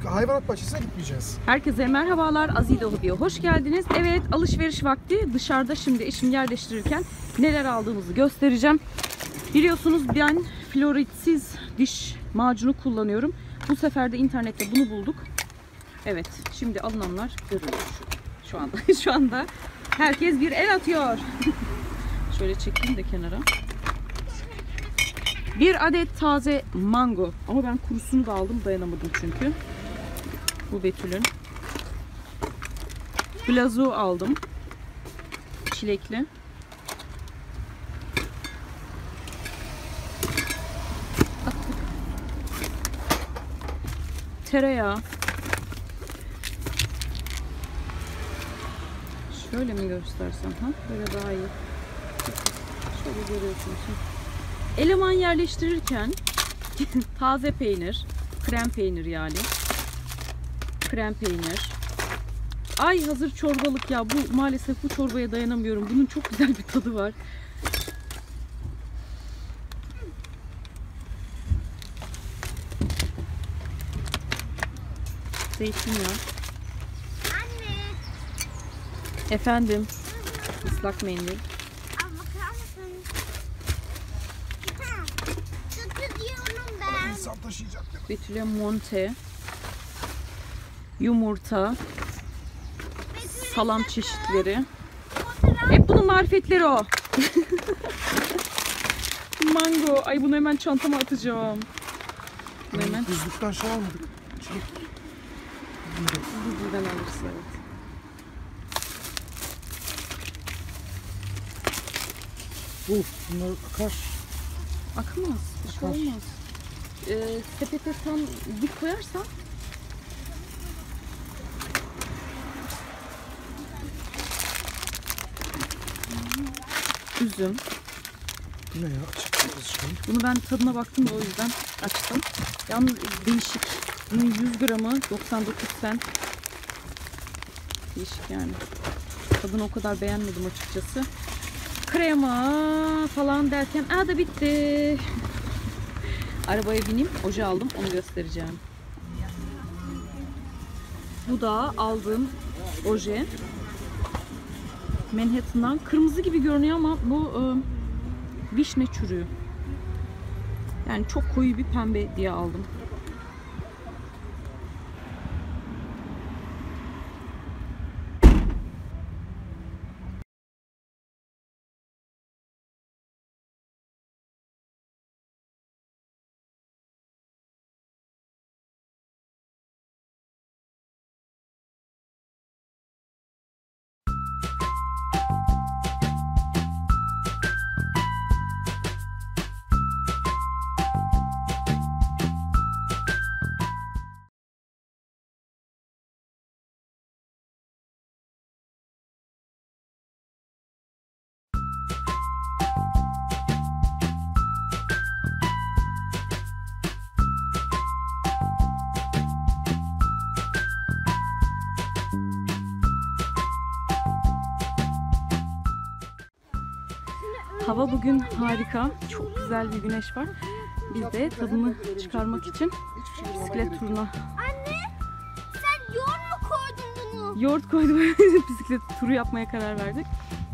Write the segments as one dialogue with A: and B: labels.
A: hayvanat bahçesine gitmeyeceğiz.
B: Herkese merhabalar, Azide Hobi'ye hoş geldiniz. Evet, alışveriş vakti. Dışarıda şimdi eşimi yerleştirirken neler aldığımızı göstereceğim. Biliyorsunuz ben floritsiz diş macunu kullanıyorum. Bu sefer de internette bunu bulduk. Evet, şimdi alınanlar görülüyor şu anda herkes bir el atıyor. Şöyle çekeyim de kenara. Bir adet taze mango. Ama ben kurusunu da aldım, dayanamadım çünkü. Bu Betül'ün. Blazo aldım. Çilekli. Tereyağı. Şöyle mi göstersem? Ha? Böyle daha iyi. Şöyle görüyorsunuz. Eleman yerleştirirken taze peynir, krem peynir yani. Krem peynir. Ay hazır çorbalık ya. Bu maalesef bu çorbaya dayanamıyorum. Bunun çok güzel bir tadı var. Zeytinyağı.
C: Anne.
B: Efendim. Islak mendil.
A: İnsan taşıyacak.
B: Betül'e monte. Yumurta. Salam çeşitleri. Hep bunun marifetleri o. Mango. Ay bunu hemen çantama atacağım. Bunu hemen
A: Buzluktan şey almadık. Çilek.
B: buradan alırsın. Evet.
A: Bunlar akar.
B: Akmaz. Bir şey
A: Akar.
B: olmaz. Sepete tam dik koyarsan üzüm.
A: Bu ne ya? Açık çıkalım.
B: Bunu ben tadına baktım da o yüzden açtım. Yalnız değişik. Bunun 100 gramı 99 cent. Değişik yani. Tadını o kadar beğenmedim açıkçası. Krema falan derken da bitti. Arabaya bineyim. Oje aldım. Onu göstereceğim. Bu da aldığım oje. Manhattan'dan. Kırmızı gibi görünüyor ama bu vişne çürüğü. Yani çok koyu bir pembe diye aldım. Hava bugün harika. Çok güzel bir güneş var. Biz de tadını çıkarmak için bisiklet turuna.
C: Anne, sen yoğurt mu koydun bunu?
B: Yoğurt koydum. Bisiklet turu yapmaya karar verdik.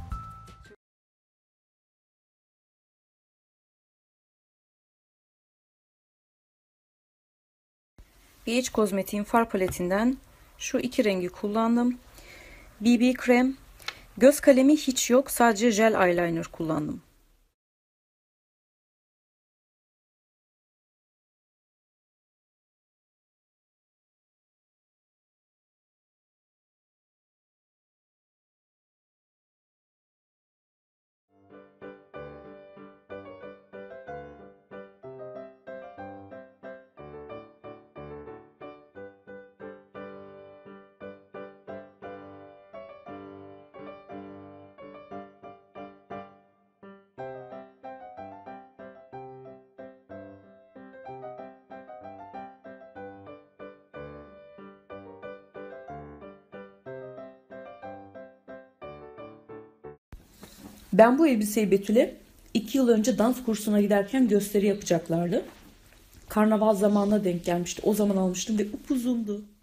B: BH Kozmetik'in far paletinden şu iki rengi kullandım. BB krem. Göz kalemi hiç yok. Sadece jel eyeliner kullandım. Ben bu elbiseyi Betül'e 2 yıl önce dans kursuna giderken gösteri yapacaklardı. Karnaval zamanına denk gelmişti. O zaman almıştım ve upuzundu.